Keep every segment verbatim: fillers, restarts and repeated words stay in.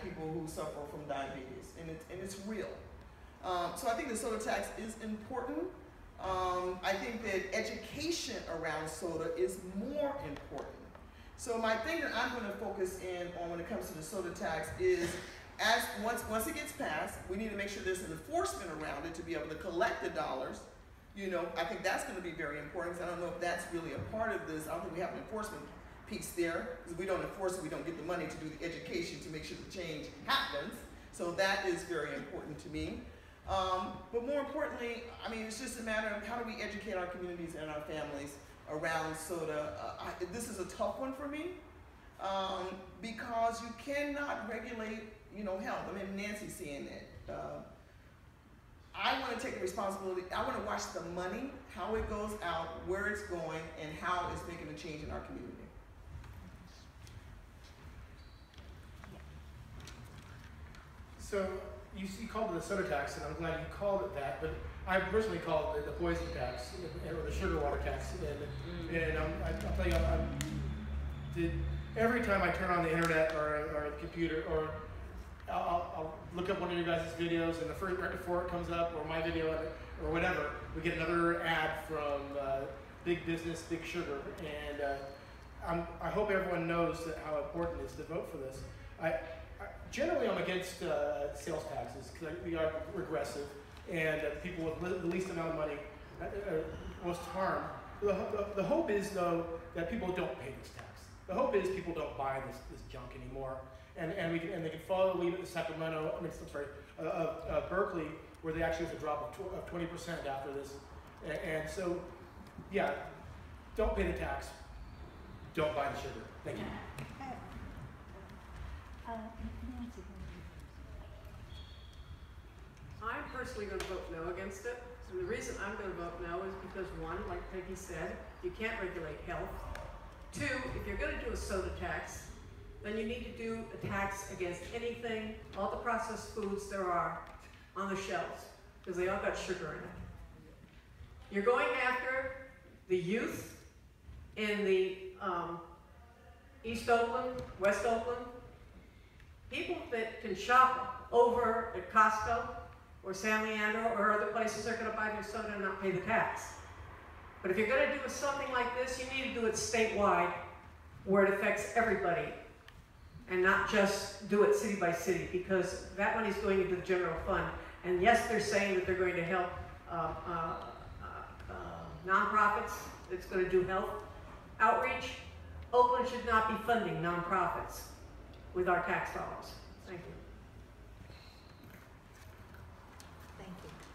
people who suffer from diabetes, and it's, and it's real. Um, so I think the soda tax is important. Um, I think that education around soda is more important. So my thing that I'm going to focus in on when it comes to the soda tax is, as once, once it gets passed, we need to make sure there's an enforcement around it to be able to collect the dollars. You know, I think that's going to be very important, because I don't know if that's really a part of this. I don't think we have an enforcement piece there, because if we don't enforce it, we don't get the money to do the education to make sure the change happens. So that is very important to me. Um, but more importantly, I mean, it's just a matter of how do we educate our communities and our families around soda. Uh, I, this is a tough one for me, um, because you cannot regulate, you know, health. I mean, Nancy's seeing it. Uh, I want to take the responsibility. I want to watch the money, how it goes out, where it's going, and how it's making a change in our community. So you, you called it the soda tax, and I'm glad you called it that, but I personally call it the poison tax, or the sugar water tax. And, mm. and um, I, I'll tell you, I'm, did, every time I turn on the internet or, or the computer, or I'll, I'll look up one of your guys' videos, and the first right before it comes up, or my video, or whatever, we get another ad from uh, Big Business, Big Sugar. And uh, I'm, I hope everyone knows that how important it is to vote for this. I, Generally, I'm against uh, sales taxes, because we are regressive, and uh, people with li the least amount of money uh, uh, most harm. The, the, the hope is, though, that people don't pay this tax. The hope is people don't buy this, this junk anymore, and, and, we can, and they can follow the lead at the Sacramento, I mean, I'm sorry, uh, of uh, Berkeley, where they actually have a drop of, tw of twenty percent after this. And, and so, yeah, don't pay the tax. Don't buy the sugar. Thank you. Uh, I'm personally going to vote no against it. So the reason I'm going to vote no is because, one, like Peggy said, you can't regulate health. Two, if you're going to do a soda tax, then you need to do a tax against anything, all the processed foods there are on the shelves, because they all got sugar in it. You're going after the youth in the um, East Oakland, West Oakland, people that can shop over at Costco or San Leandro or other places are going to buy their soda and not pay the tax. But if you're going to do something like this, you need to do it statewide where it affects everybody and not just do it city by city, because that money is going into the general fund. And yes, they're saying that they're going to help uh, uh, uh, uh, nonprofits. It's going to do health outreach. Oakland should not be funding nonprofits with our tax dollars. Thank you. Thank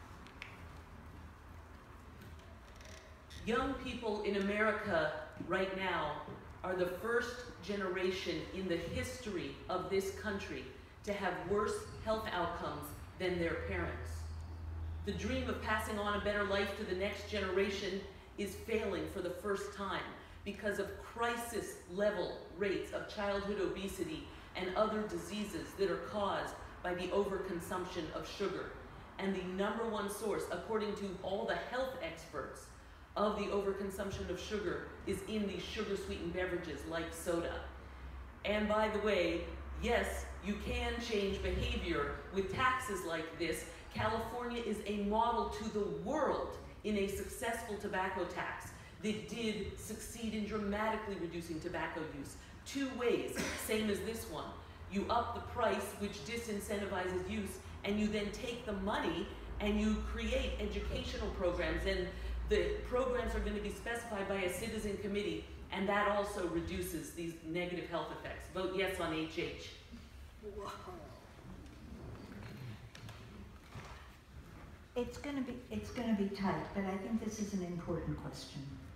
you. Young people in America right now are the first generation in the history of this country to have worse health outcomes than their parents. The dream of passing on a better life to the next generation is failing for the first time because of crisis-level rates of childhood obesity and other diseases that are caused by the overconsumption of sugar. And the number one source, according to all the health experts, of the overconsumption of sugar is in these sugar-sweetened beverages like soda. And by the way, yes, you can change behavior with taxes like this. California is a model to the world in a successful tobacco tax that did succeed in dramatically reducing tobacco use. Two ways, same as this one. You up the price, which disincentivizes use, and you then take the money and you create educational programs, and the programs are going to be specified by a citizen committee, and that also reduces these negative health effects. Vote yes on H H. Wow. It's going to be it's going to be tight, but I think this is an important question.